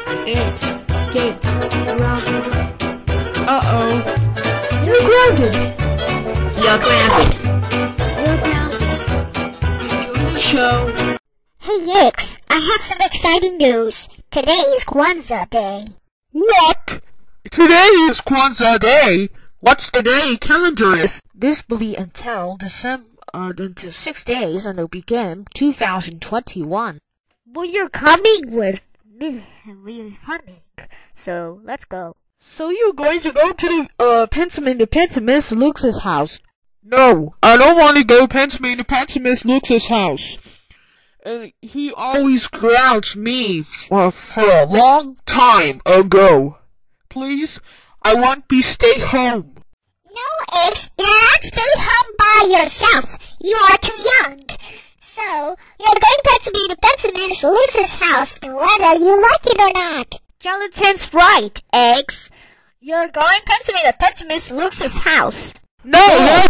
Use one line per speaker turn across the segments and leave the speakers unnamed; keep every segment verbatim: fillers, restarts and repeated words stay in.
It's Gates. Grounded. Uh-oh. You're grounded.
You're grounded.
You're grounded. Enjoy the show.
Hey X, I have some exciting news. Today is Kwanzaa Day.
What? Today is Kwanzaa Day? What's the day calendar is?
This will be until December, uh, until six days, and it'll begin two thousand twenty-one.
Well, you're coming with me. We're coming. So, let's go.
So you're going to go to the, uh, Pentiment to Pentimus Lux's house?
No, I don't want to go Pentiment to Pentimus Lux's house. And he always grounds me for, for a long time ago. Please, I want to stay home.
No, X, you're not stay home by yourself. You are too young. So, you're going to be the Pentimus Lux's house, whether you like it or not.
Jonathan's right, X. You're going to be the Pentimus Lux's house.
No, no,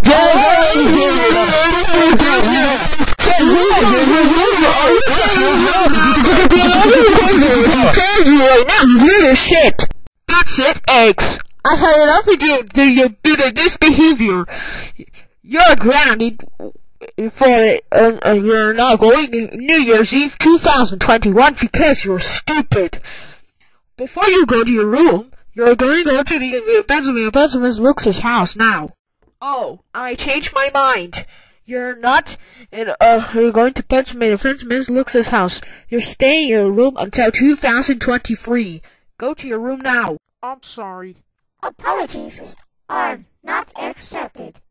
shit.
That's it, X. I had enough of you, you bit of this behavior. You're grounded for it, uh, uh, you're not going New Year's Eve two thousand twenty-one because you're stupid. Before you go to your room, you're going to go to the Benjamin Benjamin Lux's house now. Oh, I changed my mind. You're not, in, uh, you're going to Benjamin Benjamin Lux's house. You're staying in your room until two thousand twenty-three. Go to your room now. I'm sorry.
Apologies are not accepted.